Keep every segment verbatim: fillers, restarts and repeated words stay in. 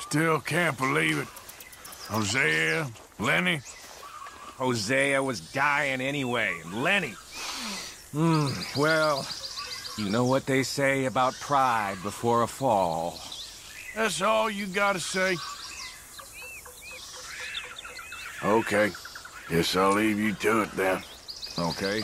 Still can't believe it. Hosea, Lenny. Hosea was dying anyway, and Lenny... Hmm, well, you know what they say about pride before a fall. That's all you gotta say? Okay. Guess I'll leave you to it then. Okay.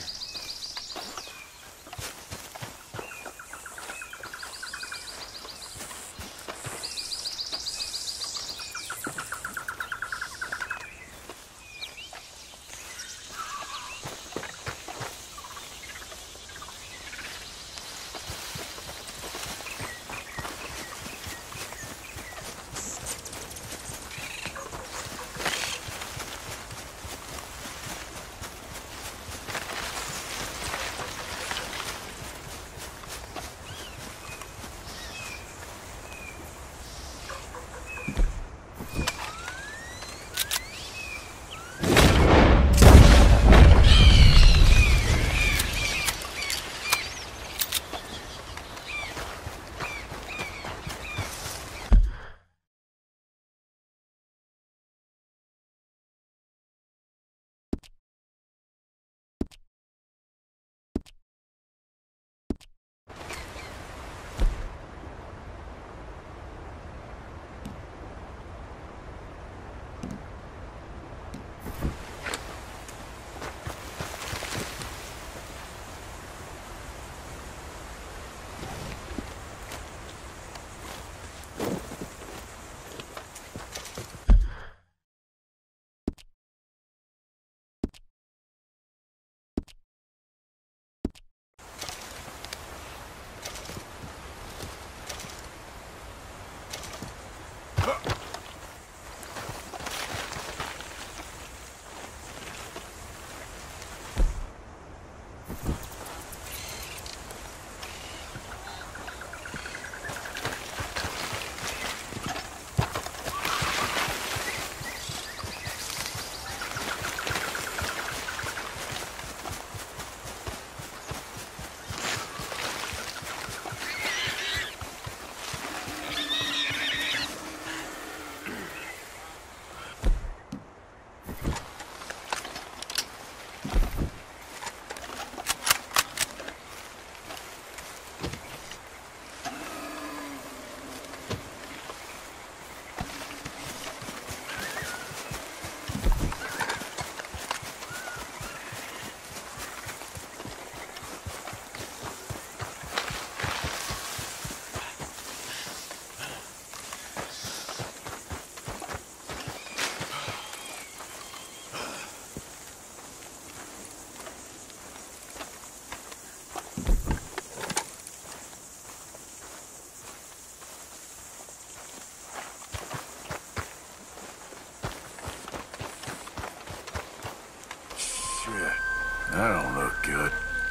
That don't look good.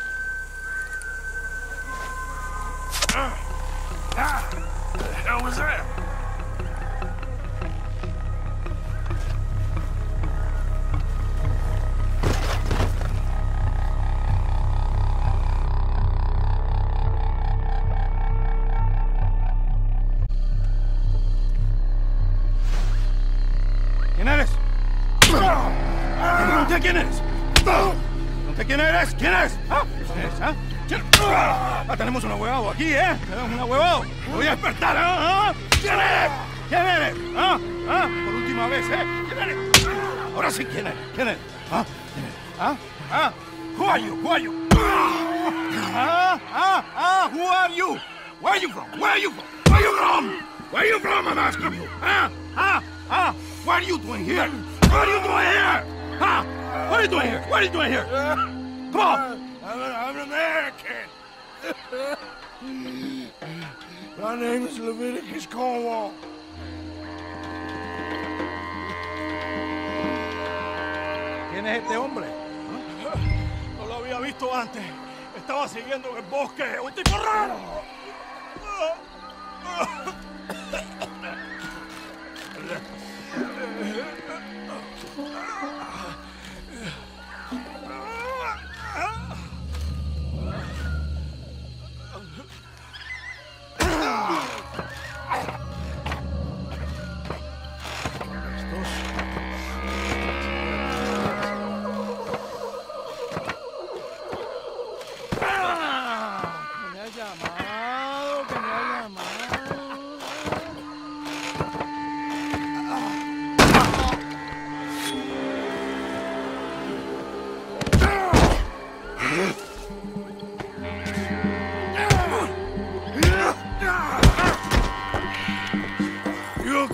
Ah! Ah! What the hell was that? ¿Quién eres? Pregunté quién eres. Pregunté quién eres. ¿Quién eres? ¿Ah? ¿Quién eres? ¿Ah? ¿Quién? Ah, tenemos un huevado aquí, ¿eh? Tenemos un huevado. Me voy a despertar, ¿ah? ¿Quién eres? ¿Quién eres? ¿Ah? ¿Ah? Por última vez, ¿eh? ¿Quién eres? Ahora sí, ¿quién eres? ¿Quién eres? ¿Ah? ¿Quién eres? ¿Ah? ¿Ah? Who are you? Who are you? Ah, ah, ah, who are you? Where are you from? Where are you from? Where are you from? Where are you from, I'm asking you? Ah, ah, ah, what are you doing here? What are you doing here? Huh? What are you doing here? What are you doing here? Come on! I'm, a, I'm an American. My name is Leviticus Cornwall. ¿Quién es este hombre? No lo había visto antes. Estaba siguiendo en el bosque. ¡Un tipo raro!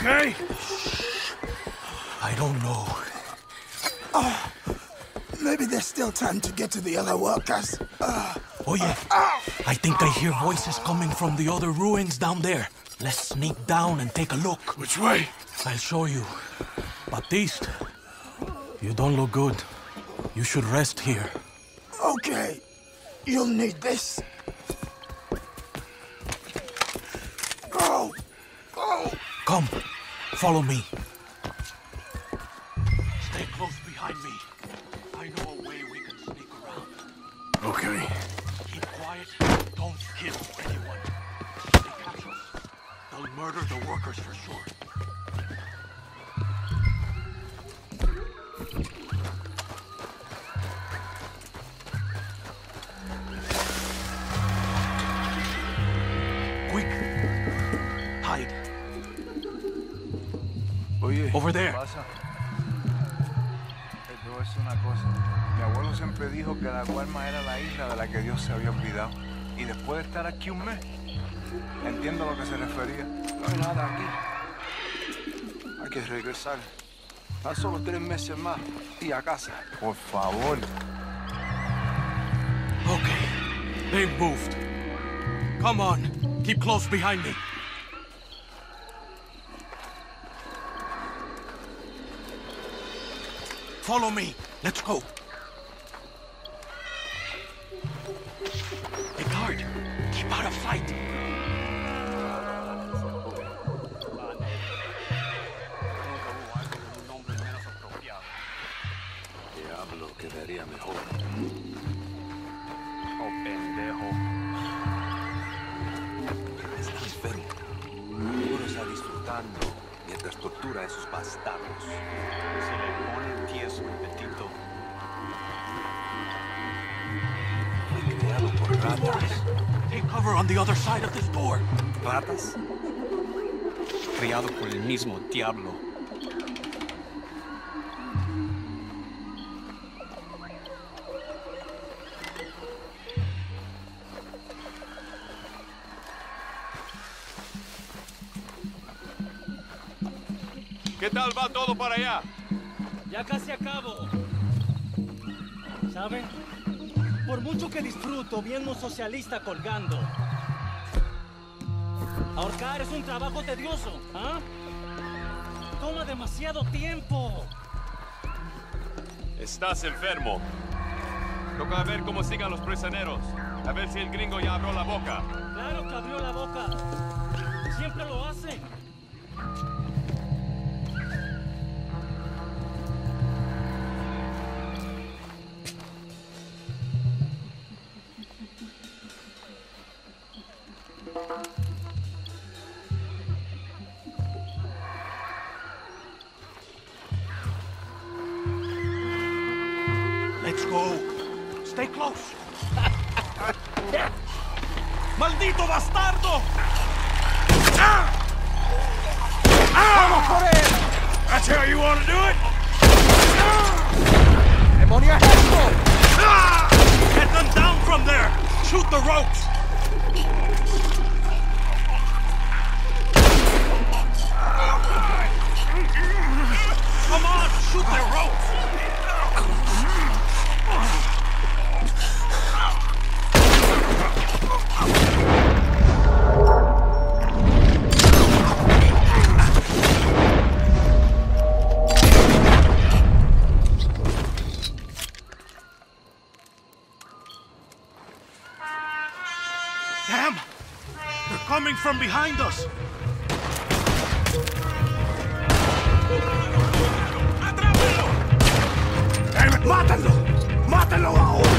okay? I don't know. Uh, maybe there's still time to get to the other workers. Uh, oh yeah, uh, I think I hear voices coming from the other ruins down there. Let's sneak down and take a look. Which way? I'll show you. Baptiste, you don't look good. You should rest here. Okay. You'll need this. Go! Go! Come, follow me. Stay close behind me. I know a way we can sneak around. Okay. Keep quiet. Don't kill anyone. If they catch us, they'll murder the workers for sure. Quick. Hide. Oye, Over there. ¿qué pasa? Te voy a decir una cosa. Mi abuelo siempre dijo que la Guarma era la isla de la que Dios se había olvidado. Y después de estar aquí un mes, entiendo a lo que se refería. No hay nada aquí. Hay que regresar. Tan solo tres meses más y a casa. Por favor. Okay. They've moved. Come on. Keep close behind me. Follow me. Let's go. Hey, guard. Keep out of sight. Diablo, quedaría mejor. Oh, pendejo. Está enfermo. Seguro está disfrutando mientras tortura a esos bastardos. Se le pone tieso el petito. Fue creado por ratas. Take cover on the other side of this door. ¿Ratas? Criado por el mismo diablo. ¿Qué tal va todo para allá? Ya casi acabo. ¿Saben? Por mucho que disfruto viendo un socialista colgando. Ahorcar es un trabajo tedioso, ¿ah? Toma demasiado tiempo. Estás enfermo. Toca ver cómo sigan los prisioneros. A ver si el gringo ya abrió la boca. Claro que abrió la boca. Siempre lo hacen. Let's go. Stay close. ¡Maldito bastardo! ¡Vamos por él! That's how you want to do it? ¡Demonio es esto! Get them down from there! Shoot the ropes! Come on, shoot the ropes! Damn! They're coming from behind us! ¡Atrápenlo! ¡Mátenlo! ¡Mátenlo ahora!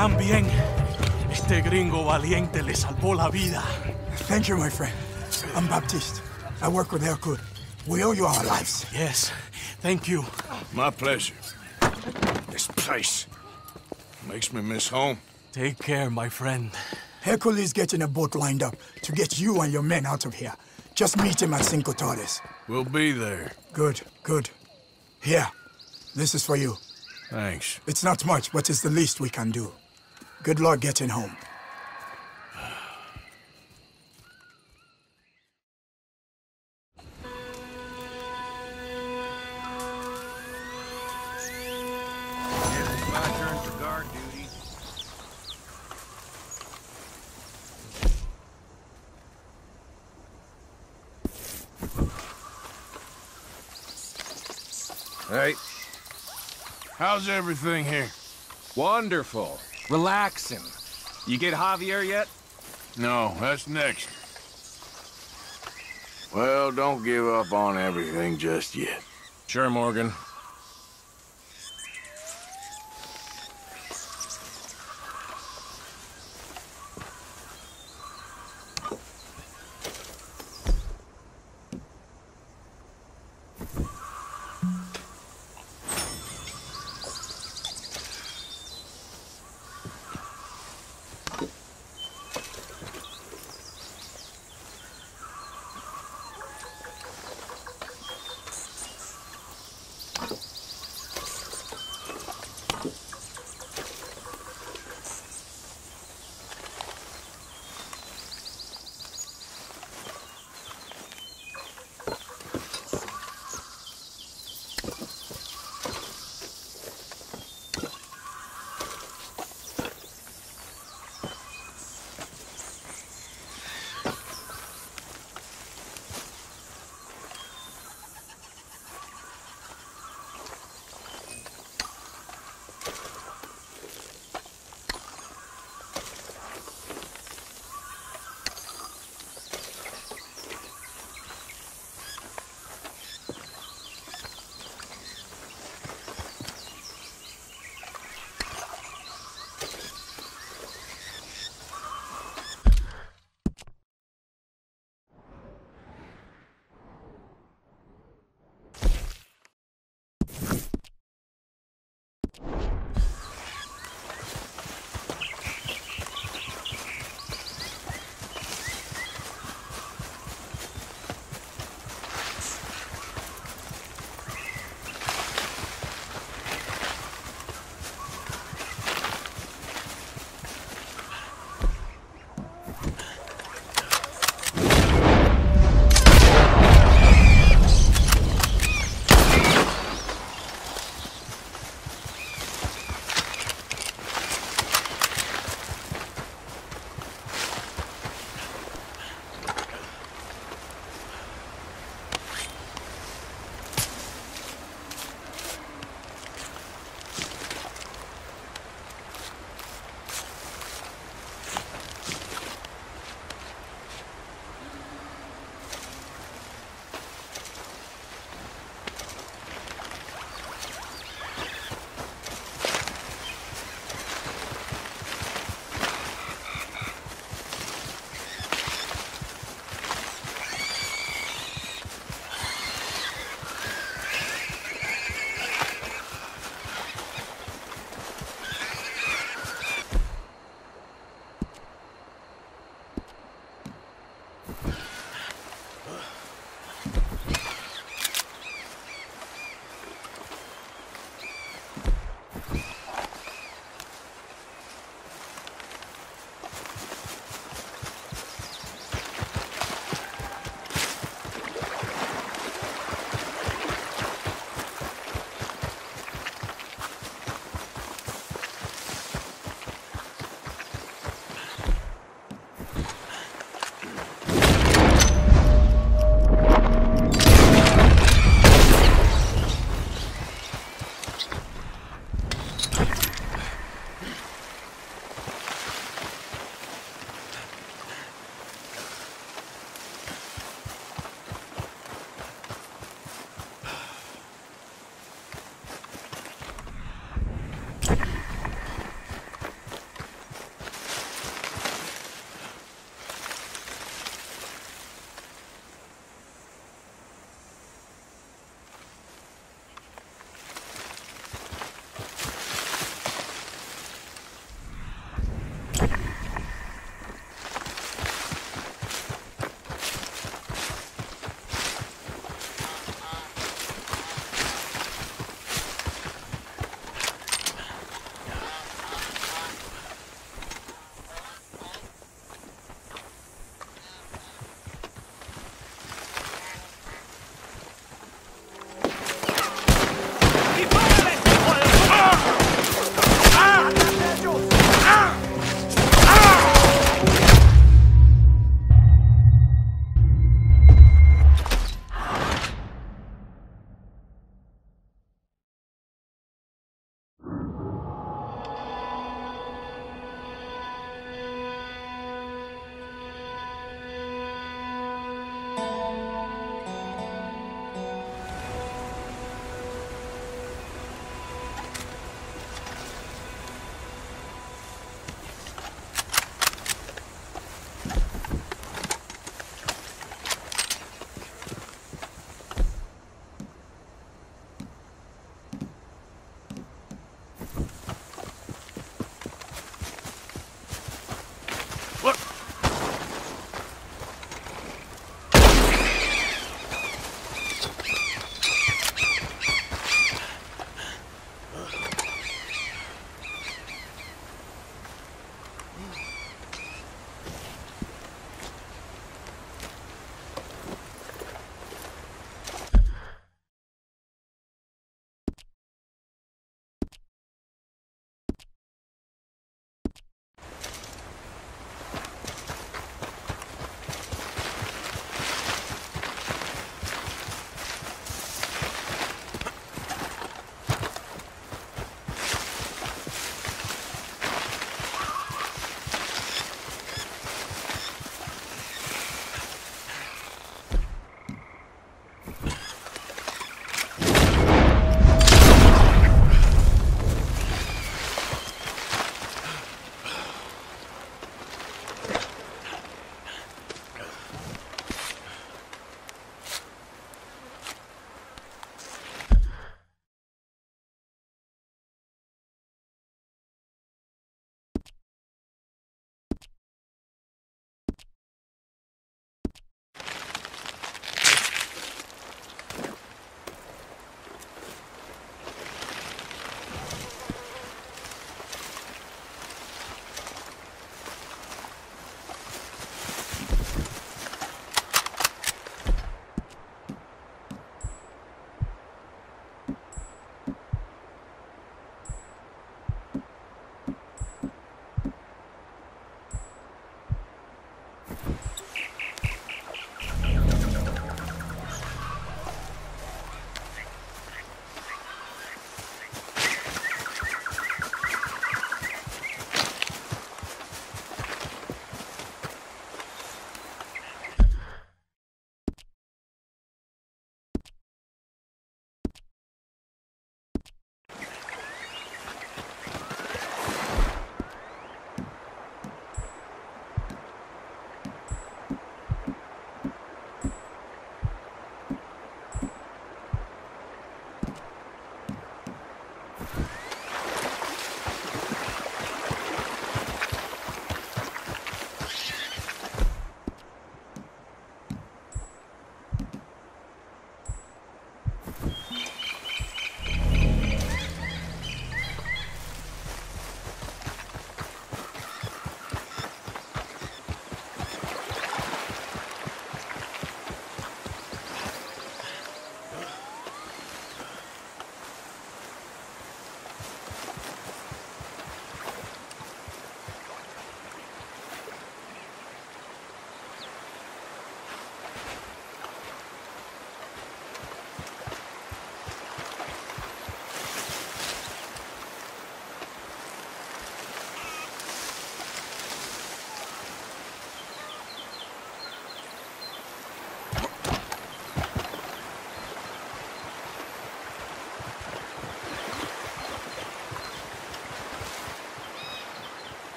estarán bien. Este gringo valiente le salvó la vida. Thank you, my friend. I'm Baptiste. I work with Hercule. We owe you our lives. Yes, thank you. My pleasure. This place makes me miss home. Take care, my friend. Hercule is getting a boat lined up to get you and your men out of here. Just meet him at Cinco Torres. We'll be there. Good, good. Here, this is for you. Thanks. It's not much, but it's the least we can do. Good luck getting home. It's my turn for guard duty. Hey. How's everything here? Wonderful. Relaxing. You get Javier yet? No, that's next. Well, don't give up on everything just yet. Sure, Morgan.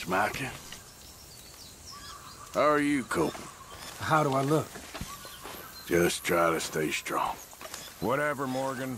smacking. How are you coping? How do I look? Just try to stay strong. Whatever, Morgan.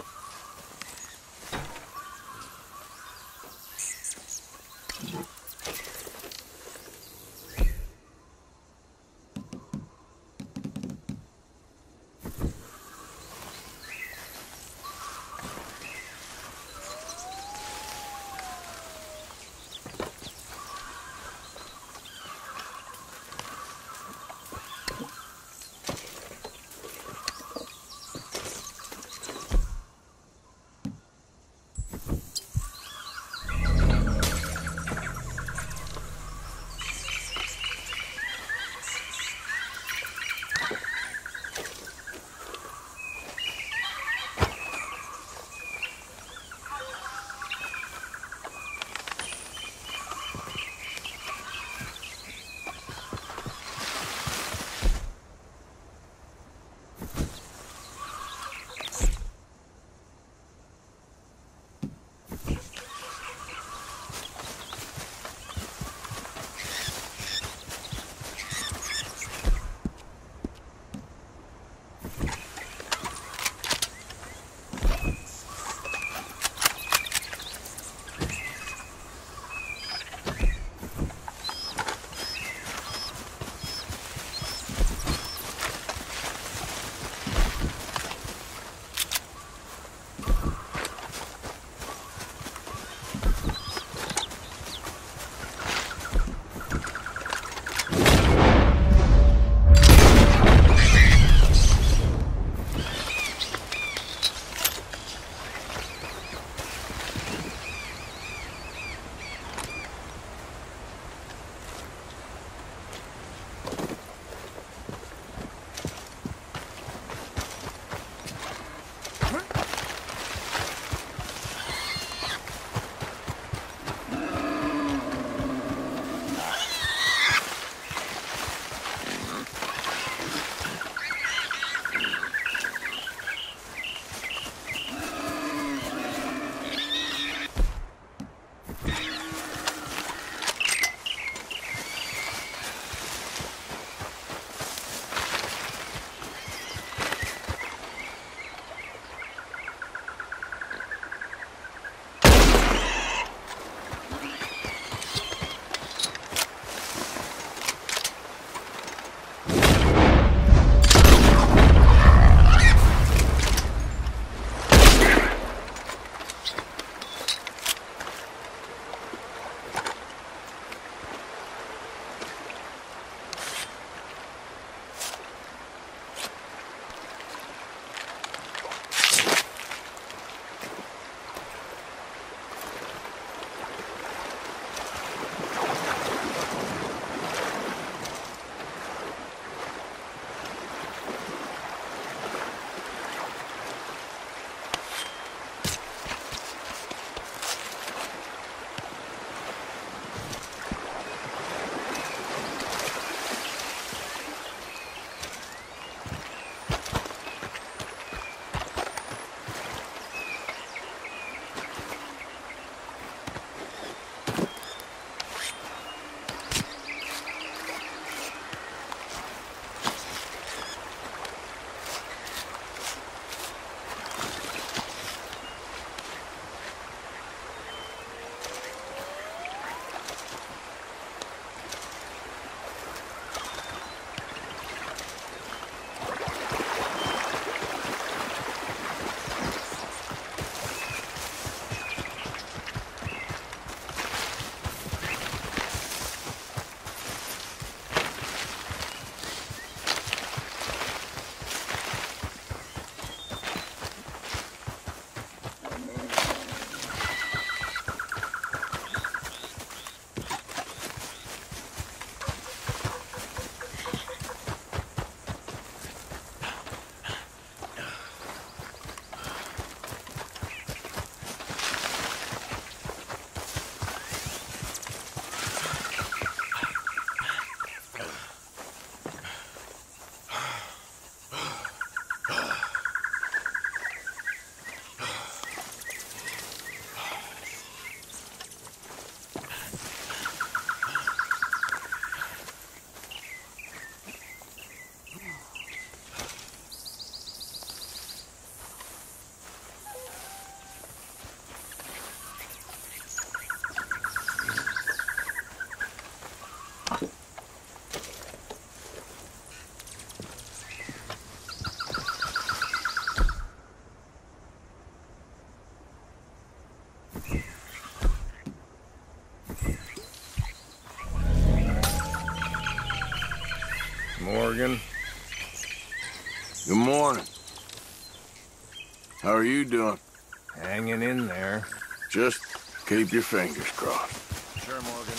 Morgan. Good morning. How are you doing? Hanging in there. Just keep your fingers crossed. Sure, Morgan.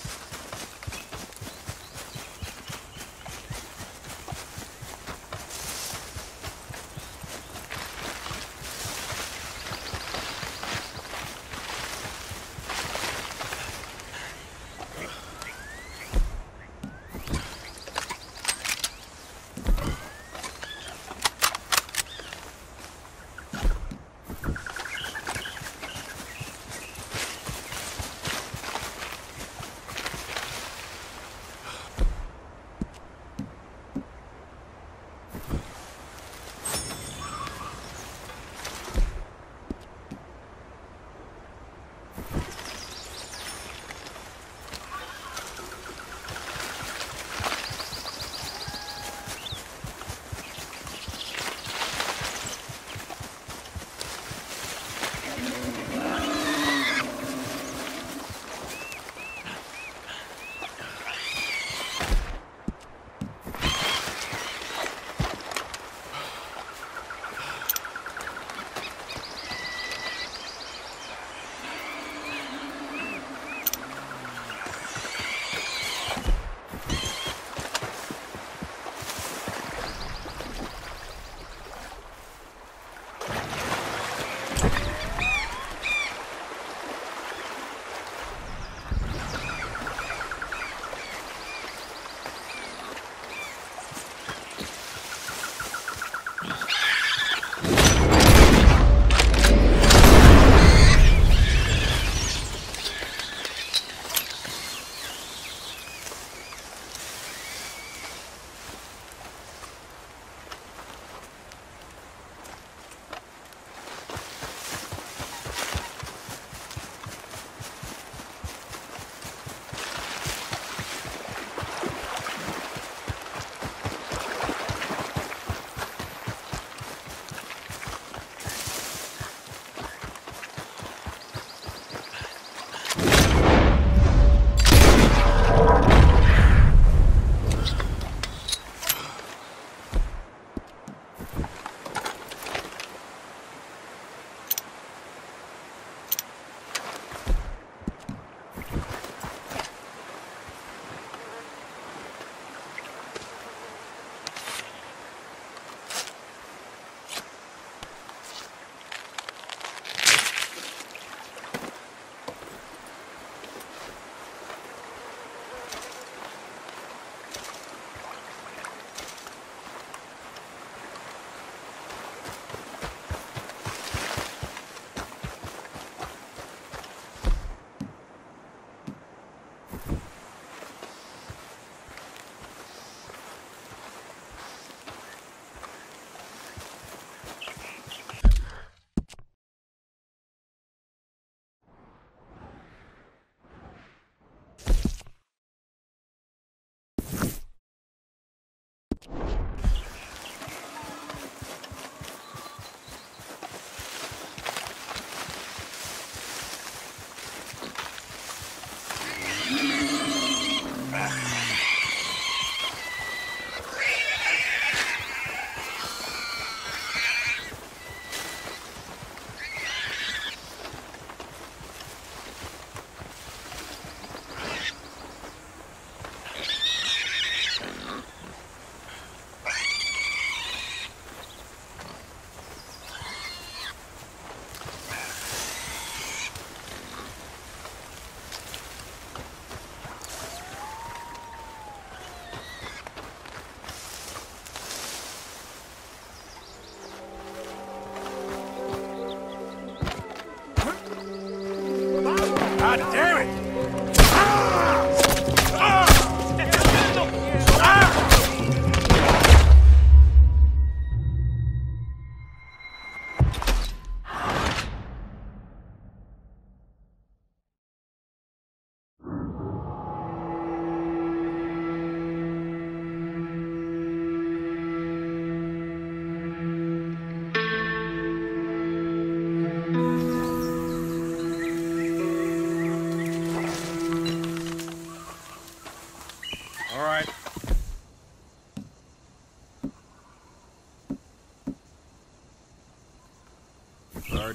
God damn it!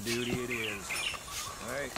duty it is. Right.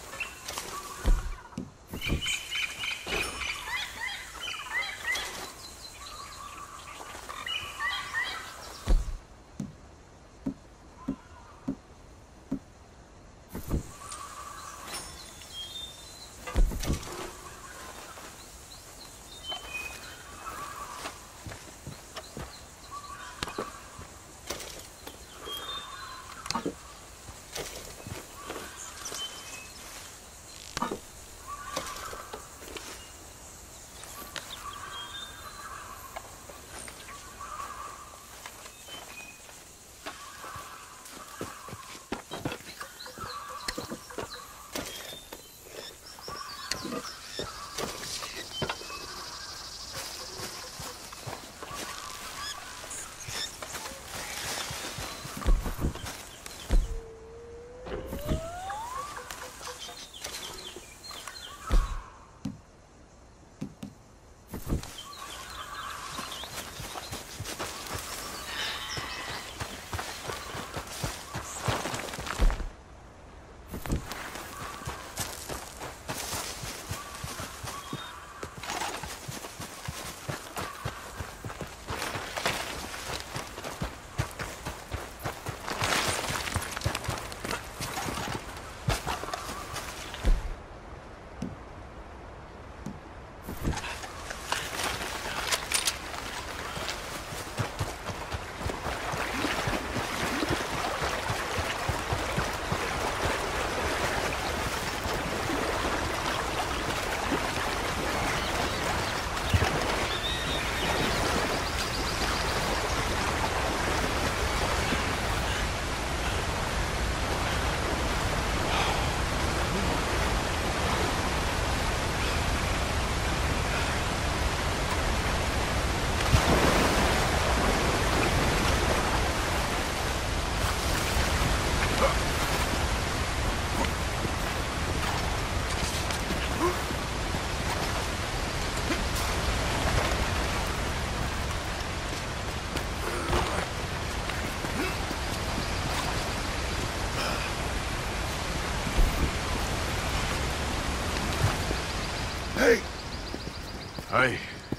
Hey.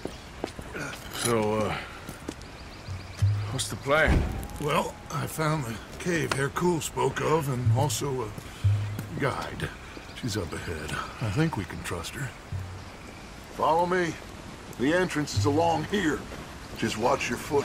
So, uh... what's the plan? Well, I found the cave Hercule spoke of, and also a guide. She's up ahead. I think we can trust her. Follow me. The entrance is along here. Just watch your footing.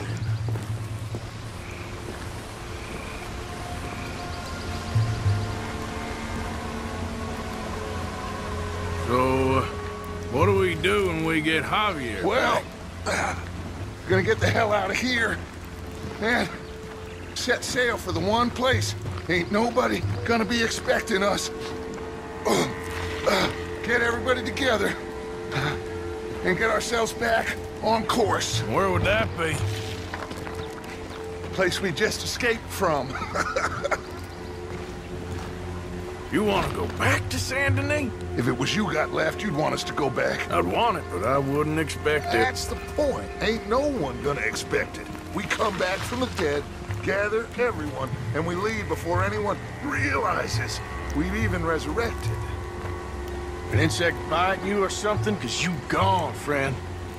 So, uh, what do we do when we get Javier? Well, uh, we're gonna get the hell out of here. And set sail for the one place ain't nobody gonna be expecting us. Uh, uh, get everybody together uh, and get ourselves back on course. Where would that be? The place we just escaped from. You want to go back to Saint Denis? If it was you got left, you'd want us to go back. I'd want it, but I wouldn't expect it. That's the point. Ain't no one gonna expect it. We come back from the dead, gather everyone, and we leave before anyone realizes we've even resurrected. An insect biting you or something? Cause you gone, friend.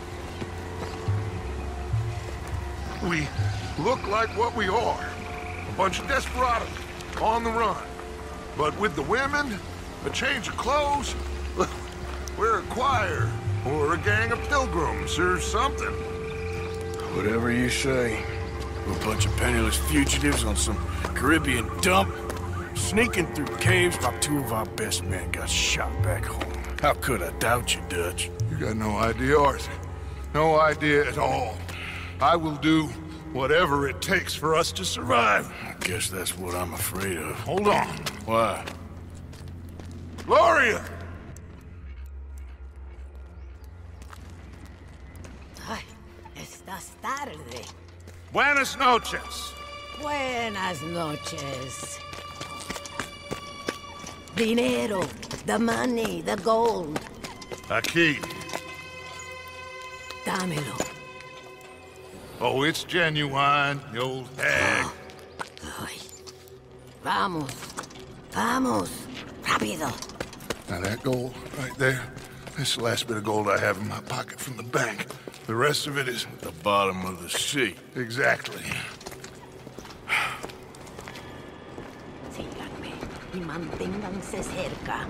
We look like what we are. A bunch of desperados on the run. But with the women, a change of clothes, we're a choir, or a gang of pilgrims, or something. Whatever you say. We're a bunch of penniless fugitives on some Caribbean dump, sneaking through caves while two of our best men got shot back home. How could I doubt you, Dutch? You got no idea, Arthur. No idea at all. I will do whatever it takes for us to survive. I guess that's what I'm afraid of. Hold on. Why? Gloria! Ay, estás tarde. Buenas noches. Buenas noches. Dinero, the money, the gold. Aquí. Dámelo. Oh, it's genuine, the old hag. Ay. Vamos. Vamos. Rápido. Now that gold right there, that's the last bit of gold I have in my pocket from the bank. The rest of it is at the bottom of the sea. Exactly. Síganme y manténganse cerca.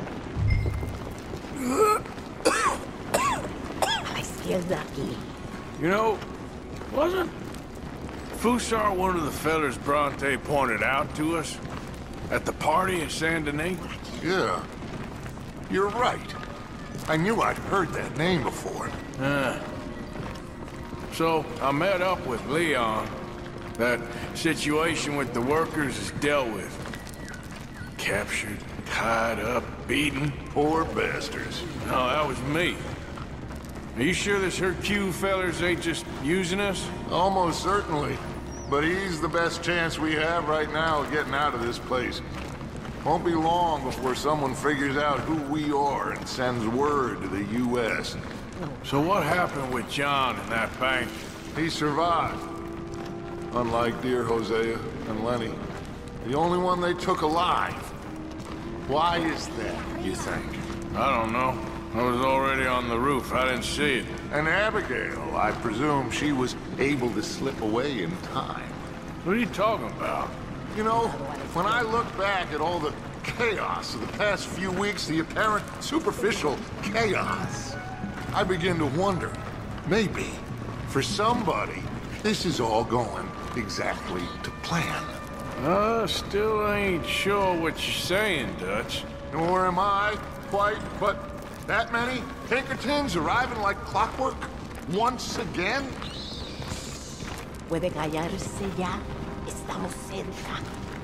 A la izquierda aquí. You know, wasn't Fussar one of the fellers Bronte pointed out to us at the party in Saint Denis? Yeah. You're right. I knew I'd heard that name before. Uh, so, I met up with Leon. That situation with the workers is dealt with. Captured, tied up, beaten. Poor bastards. No, that was me. Are you sure this Hercule fellers ain't just using us? Almost certainly. But he's the best chance we have right now of getting out of this place. Won't be long before someone figures out who we are and sends word to the U S So what happened with John and that bank? He survived. Unlike dear Hosea and Lenny. The only one they took alive. Why is that, you think? I don't know. I was already on the roof. I didn't see it. And Abigail, I presume she was able to slip away in time. What are you talking about? You know, when I look back at all the chaos of the past few weeks, the apparent superficial chaos, I begin to wonder, maybe, for somebody, this is all going exactly to plan. Uh, still ain't sure what you're saying, Dutch. Nor am I, quite, but that many Pinkertons arriving like clockwork? Once again? Puede callarse ya. Estamos cerca.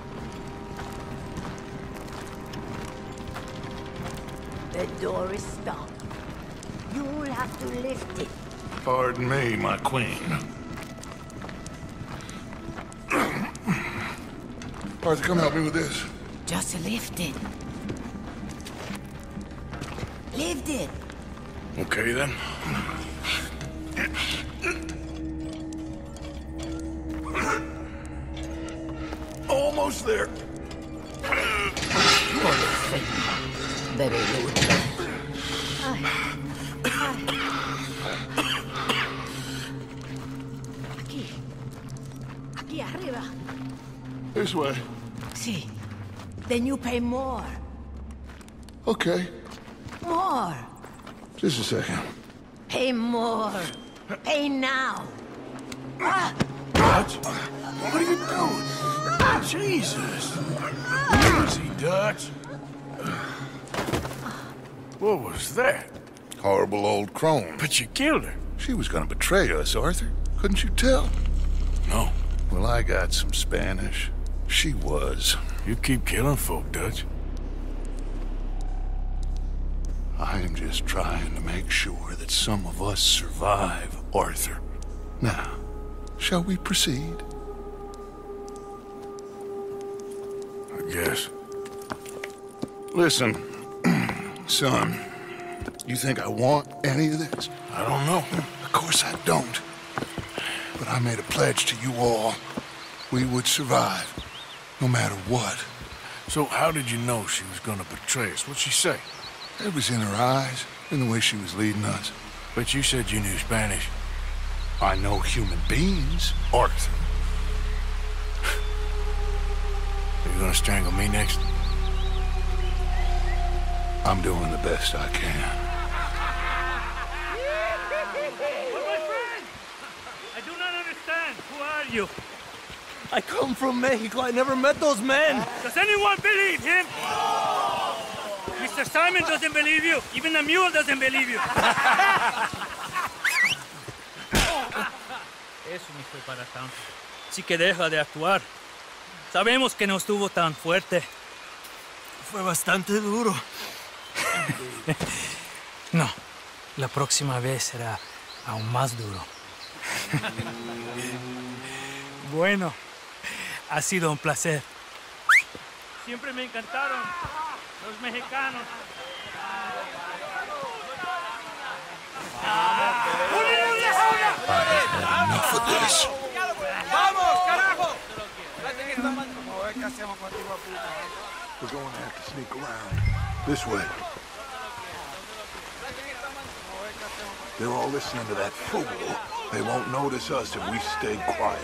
The door is stuck. You'll have to lift it. Pardon me, my queen. Arthur, come help me with this. Just lift it. Lift it. Okay, then. Almost there. Very good. Ay. Ay. Aquí. Aquí arriba. This way. Sí. Then you pay more. Okay. More. Just a second. Pay more. Pay now. Ah. Dutch? What are you doing? Jesus. Easy, Dutch. What was that? Horrible old crone. But you killed her. She was gonna betray us, Arthur. Couldn't you tell? No. Well, I got some Spanish. She was. You keep killing folk, Dutch. I am just trying to make sure that some of us survive, Arthur. Now, shall we proceed? I guess. Listen, son, you think I want any of this? I don't know. Of course I don't. But I made a pledge to you all. We would survive, no matter what. So how did you know she was gonna betray us? What'd she say? It was in her eyes, in the way she was leading us. But you said you knew Spanish. I know human beings, Arthur. Are you gonna strangle me next? I'm doing the best I can. But my friend! I do not understand. Who are you? I come from Mexico. I never met those men. Does anyone believe him? Mister Simon doesn't believe you. Even the mule doesn't believe you. Eso no fue para tanto. Sí que deja de actuar. Sabemos que no estuvo tan fuerte. Fue bastante duro. No, la próxima vez será aún más duro. Bueno, ha sido un placer. Siempre me encantaron los mexicanos. Enough of this. ¡Vamos, carajo! ¿Qué hacemos contigo, puta? We're going to have to sneak around. This way. They're all listening to that fool. They won't notice us if we stay quiet.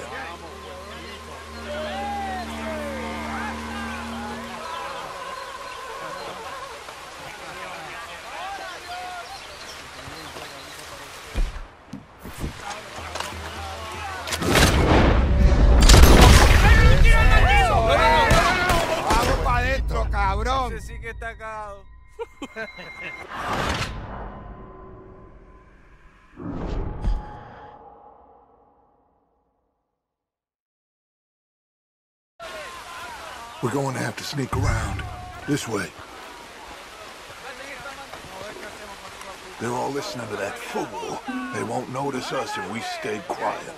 Sí que está cagado. We're going to have to sneak around. This way. They're all listening to that fool. They won't notice us if we stay quiet.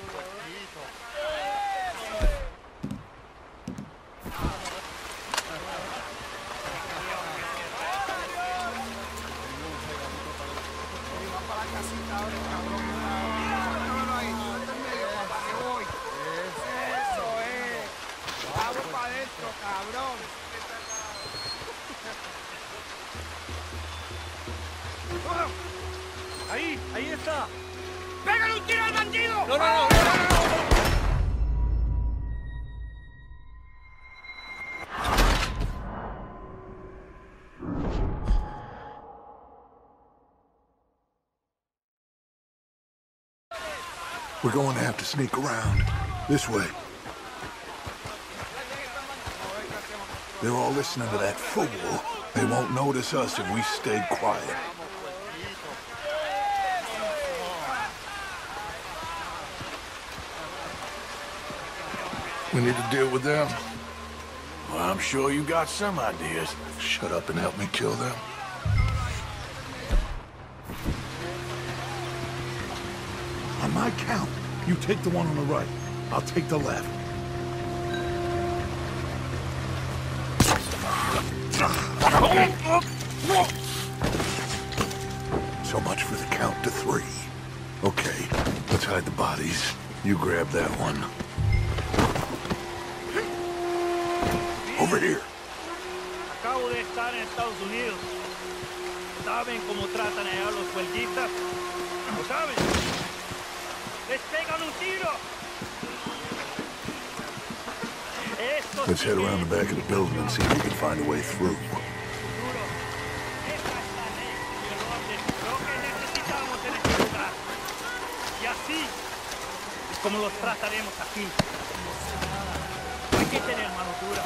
Ahí, ahí está. ¡Pégale un tiro al bandido! No, no, no, no, no, We're going to have to sneak around. This way. They're all listening to that fool. They won't notice us if we stay quiet. We need to deal with them. Well, I'm sure you got some ideas. Shut up and help me kill them. On my count, you take the one on the right. I'll take the left. So much for the count to three. Okay, let's hide the bodies. You grab that one. Over here. Acabo de estar en Estados Unidos. ¿Saben cómo tratan allá los huelguistas? ¿Lo saben? ¡Les pegan un tiro! Let's head around the back of the building and see if we can find a way through. Y así es como los trataremos aquí. Hay que tener mano dura.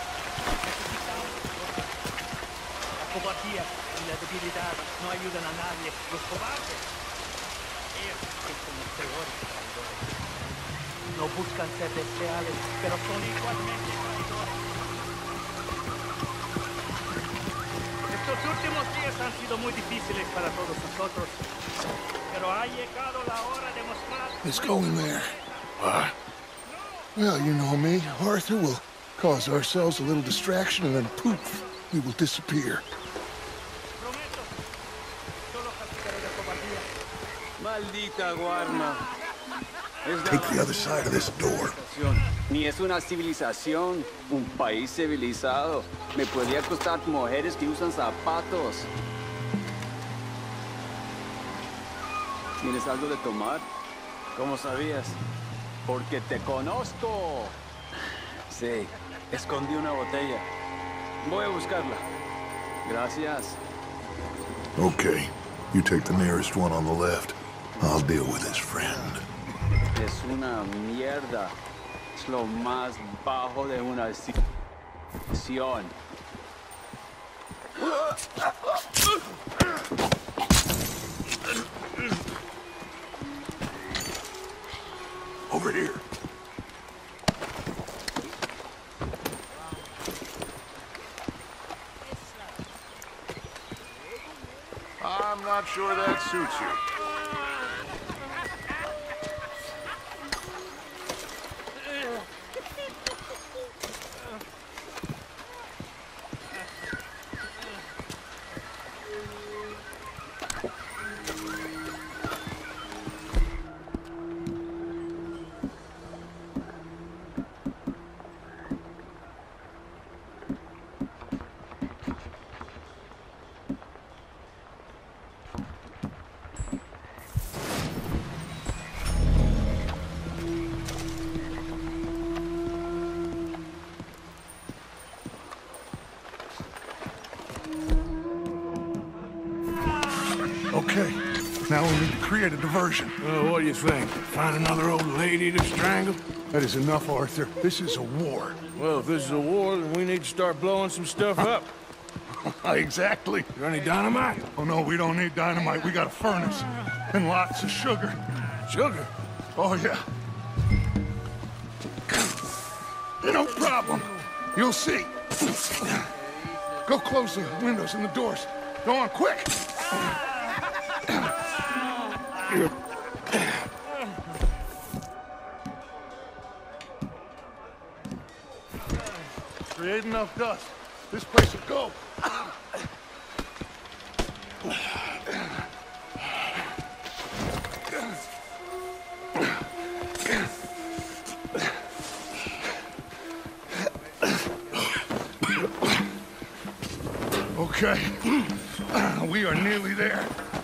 La cobardía y la debilidad no ayudan a nadie. Los cobardes, ellos son los peores traidores. No buscan ser deseables, pero son igualmente traidores. Estos últimos días han sido muy difíciles para todos nosotros, pero ha llegado la hora de mostrar... Let's go in there. What? Well, you know me, Arthur. We'll cause ourselves a little distraction and then poof, we will disappear. Maldita Guarma. Take the other side of this door. Ni es una civilización, un país civilizado. Me podría costar mujeres que usan zapatos. ¿Tienes algo de tomar? ¿Cómo sabías? Porque te conozco. Sí, escondí una botella. Voy a buscarla. Gracias. Okay, you take the nearest one on the left. I'll deal with his friend. Es una mierda. Es lo más bajo de una civilización. Over here. I'm not sure that suits you. create a diversion. Well, what do you think? Find another old lady to strangle? That is enough, Arthur. This is a war. Well, if this is a war, then we need to start blowing some stuff up. Exactly. You got any dynamite? Oh, no, we don't need dynamite. We got a furnace. And lots of sugar. Sugar? Oh, yeah. No problem. You'll see. Go close the windows and the doors. Go on, quick! Create enough dust. This place will go. Okay. We are nearly there.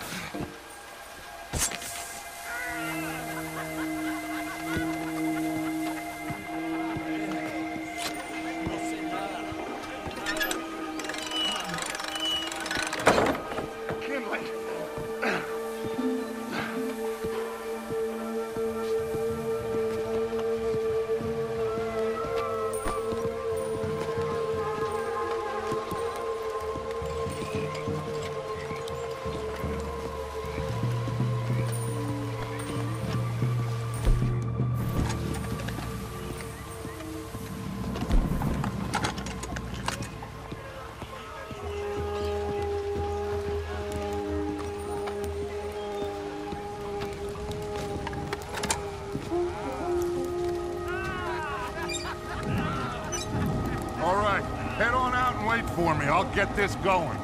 All right, head on out and wait for me. I'll get this going.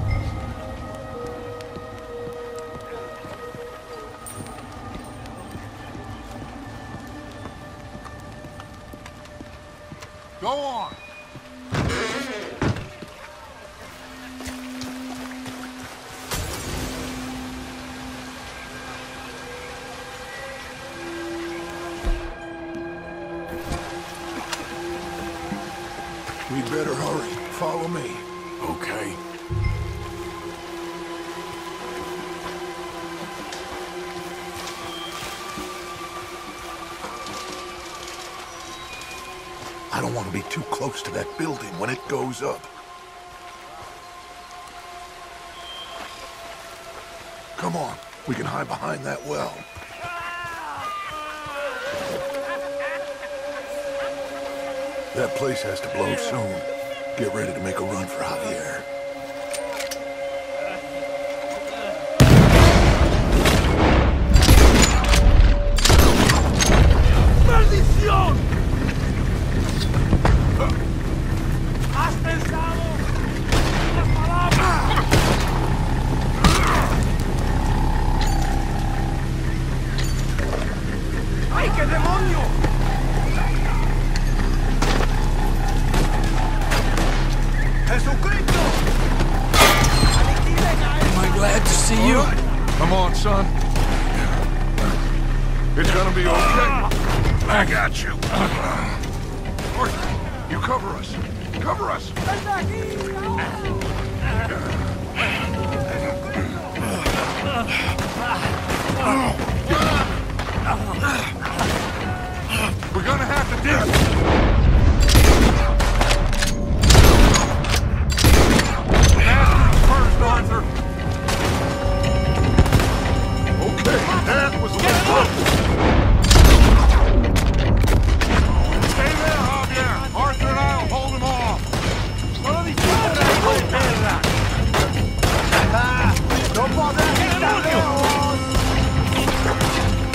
Go on. We better hurry. Follow me. Okay. I don't want to be too close to that building when it goes up. Come on, we can hide behind that well. That place has to blow soon. Get ready to make a run for Javier. ¡Maldición! ¿Has pensado las palabras? ¡Ay, qué demonio! ¡Jesucristo! Am I glad to see you? Come on, son. It's gonna be okay. I got you. Arthur, you cover us. Cover us. We're gonna have to dig. First, Arthur. Okay, that was a little close. Stay there, Javier. Arthur and I will hold him off. ¡Solo dispara, hijo de perra! ¡No podrás estar lejos!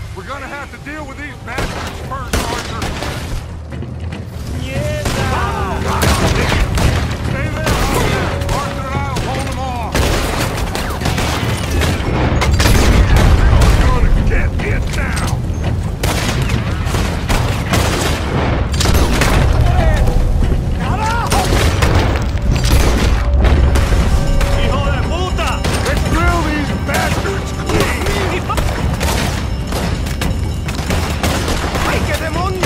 We're gonna have to deal with these bastards first, Arthur. Yeah. Stay there, Arthur. Arthur and I'll hold them off. You're gonna get it now. ¡Hijo de puta! Let's drill these bastards clean. ¡Ay, qué demonio!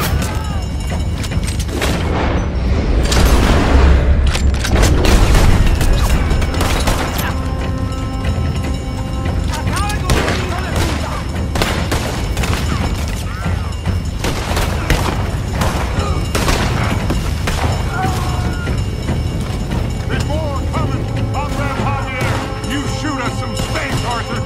There's more coming. Comrade Javier, you shoot us some space, Arthur.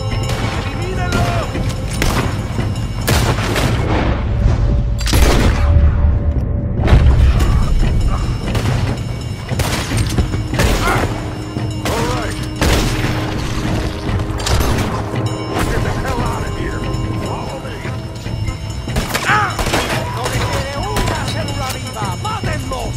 All right. Get the hell out of here. Follow me. ¡No le quede una célula viva! ¡Mátenlos!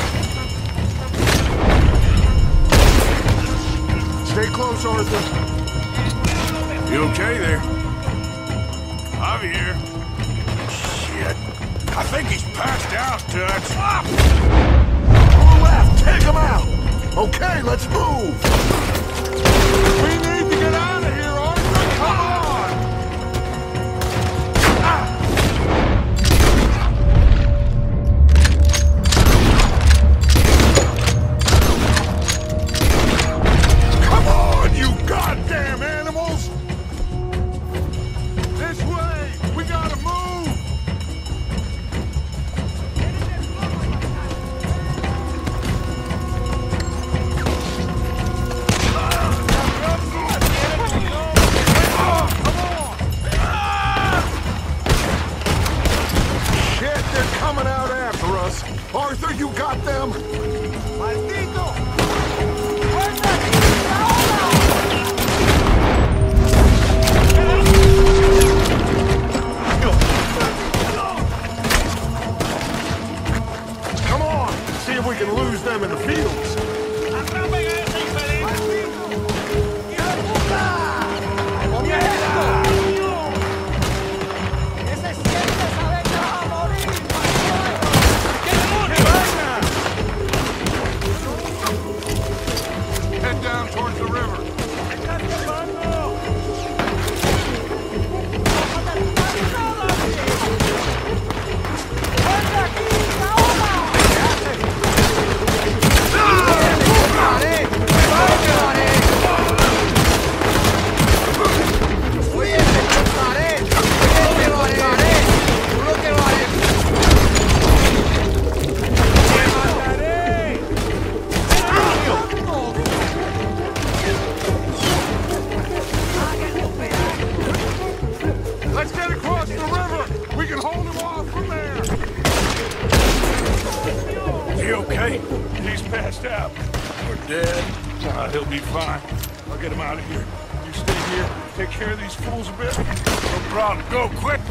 Stay close, Arthur. You okay there? Javier? Shit. I think he's passed out, Tux. On the left, take him out. Okay, let's move. We need to get out of here, Arthur. Come on. Ah. Come on, you goddamn animals! This way! We gotta move! Shit, they're coming out after us! Arthur, you got them? ¡Maldito! Come on! See if we can lose them in the fields! ¡Atrapen a ese infeliz! ¡Hijo de puta! ¡Mierda! ¡Ese siempre sabe que va a morir! ¡Qué demonio! Head down towards the river. Let's get across the river. We can hold him off from there. Is he okay? He's passed out. We're dead. Uh, he'll be fine. I'll get him out of here. You stay here. Take care of these fools a bit. No problem. Go quick.